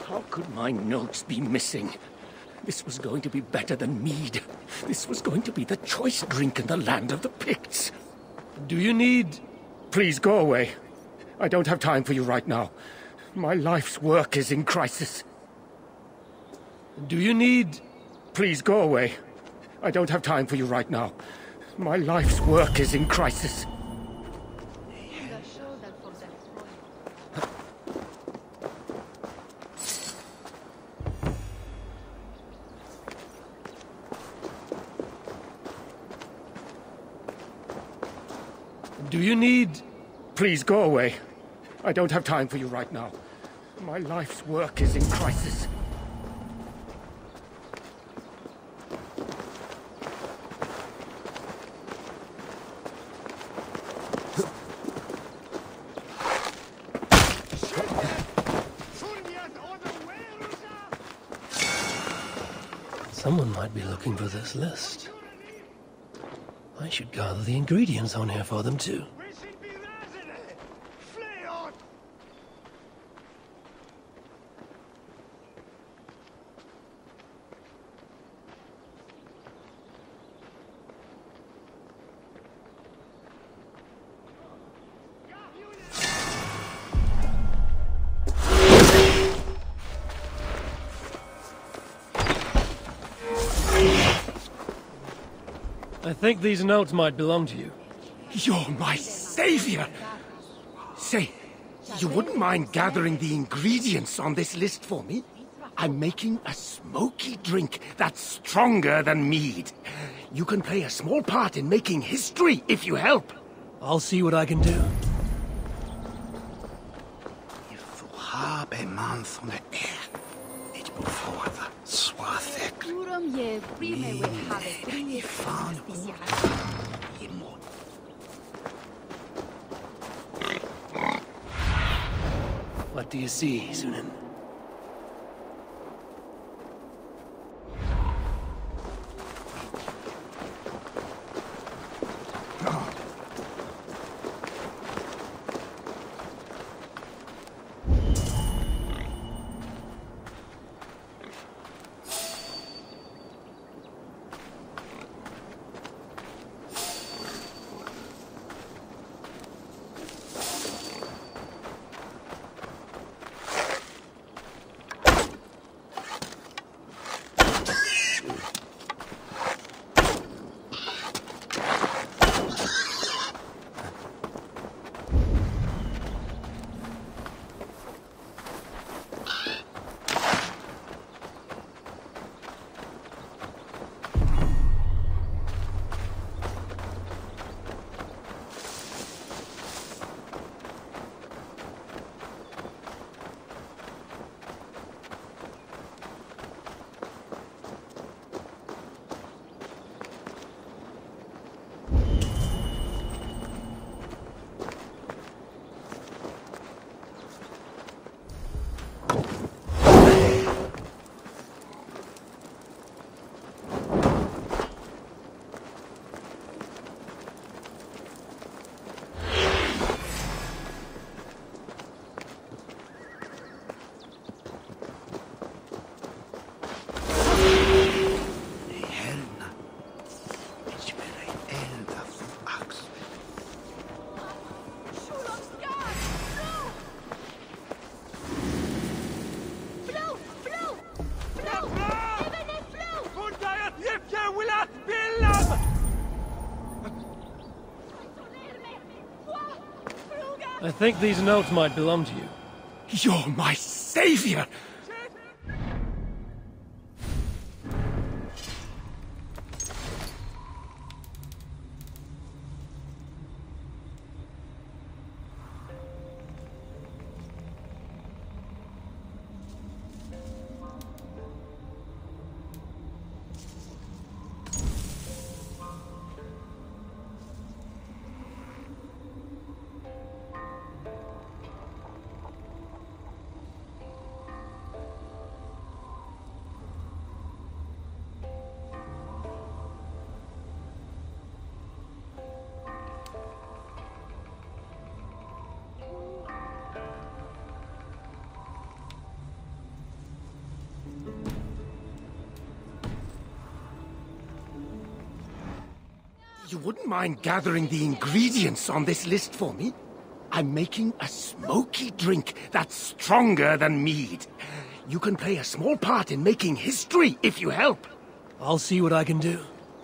How could my notes be missing? This was going to be better than mead. This was going to be the choice drink in the land of the Picts. Do you need... Please go away. I don't have time for you right now. My life's work is in crisis. Do you need... Please go away. I don't have time for you right now. My life's work is in crisis. Do you need... Please go away. I don't have time for you right now. My life's work is in crisis. Someone might be looking for this list. I should gather the ingredients on here for them too. I think these notes might belong to you. You're my savior! Say, you wouldn't mind gathering the ingredients on this list for me? I'm making a smoky drink that's stronger than mead. You can play a small part in making history if you help. I'll see what I can do. What do you see, Sunan? I think these notes might belong to you. You're my savior! You wouldn't mind gathering the ingredients on this list for me? I'm making a smoky drink that's stronger than mead. You can play a small part in making history if you help. I'll see what I can do.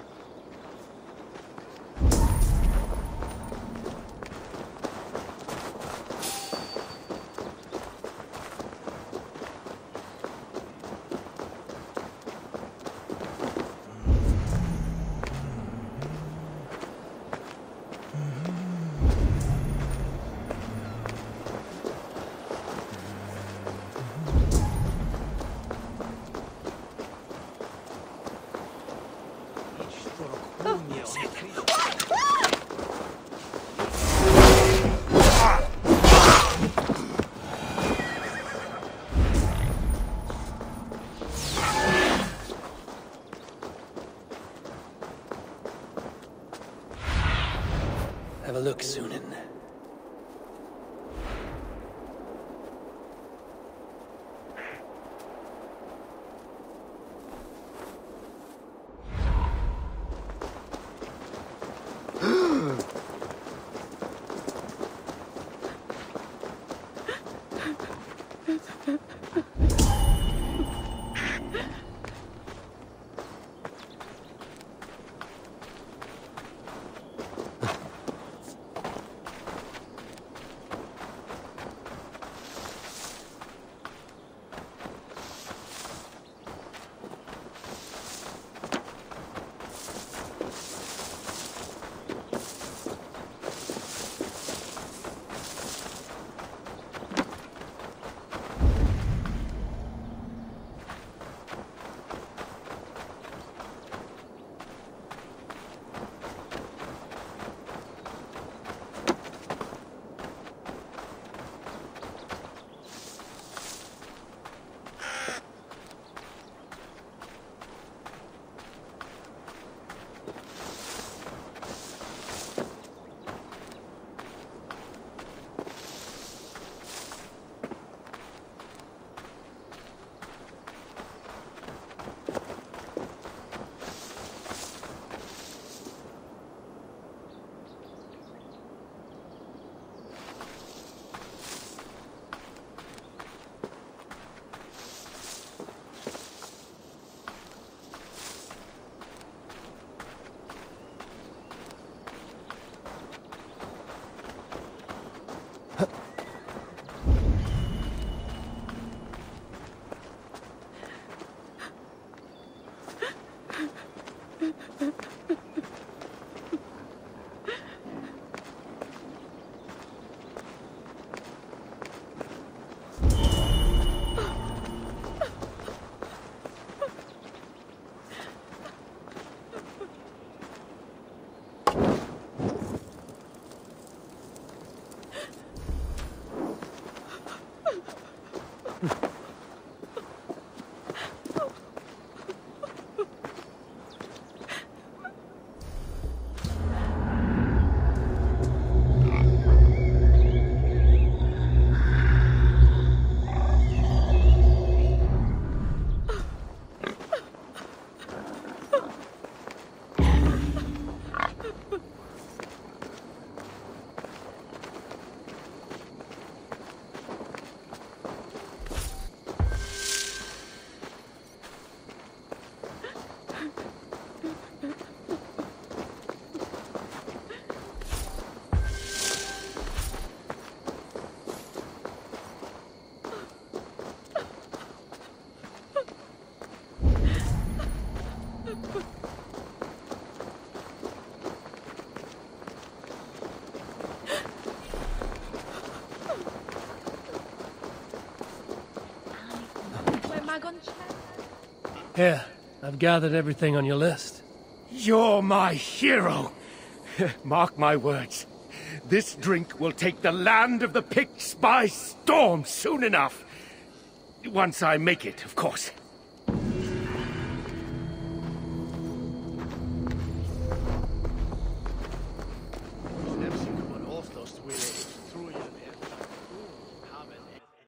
Have a look, Sunan. Here, I've gathered everything on your list. You're my hero. Mark my words. This drink will take the land of the Picts by storm soon enough. Once I make it, of course.